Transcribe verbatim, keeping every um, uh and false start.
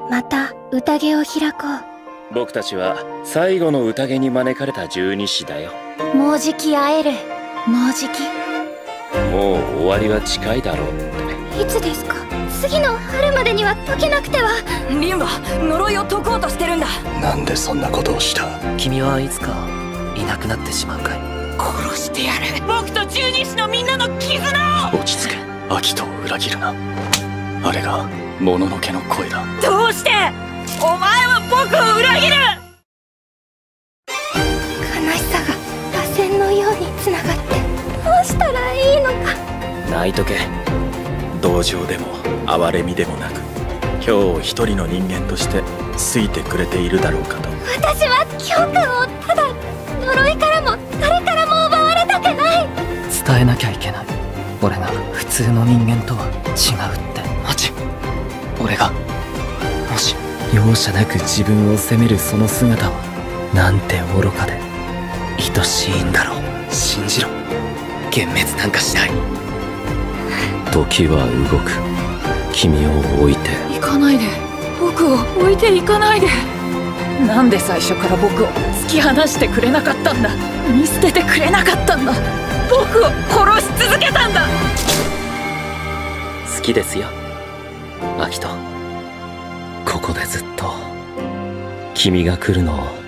また宴を開こう。僕たちは最後の宴に招かれた十二使だよ。 もうじき会える。もうじき。 もう終わりは近いだろうって。 いつですか？次の春までには解けなくては。 リンは呪いを解こうとしてるんだ。 なんでそんなことをした？ 君はいつかいなくなってしまうかい？ 殺してやる。僕と十二使のみんなの絆を。 落ち着け。アキトを裏切るな。あれがもののけの声だ。 どうしてお前は僕を裏切る？ 悲しさが螺旋のようにつながって、どうしたらいいのか。 泣いとけ。同情でも哀れみでもなく、今日一人の人間として好いてくれているだろうかと。 私は教官をただ呪いからも誰からも奪われたくない。 伝えなきゃいけない。俺が普通の人間とは違うって。マジ俺がもし容赦なく自分を責めるその姿はなんて愚かで愛しいんだろう。信じろ。幻滅なんかしない。 時は動く。君を置いて行かないで。僕を置いていかないで。なんで最初から僕を突き放してくれなかったんだ。見捨ててくれなかったんだ。僕を殺し続けたんだ。 好きですよ、アキト。ここでずっと君が来るのを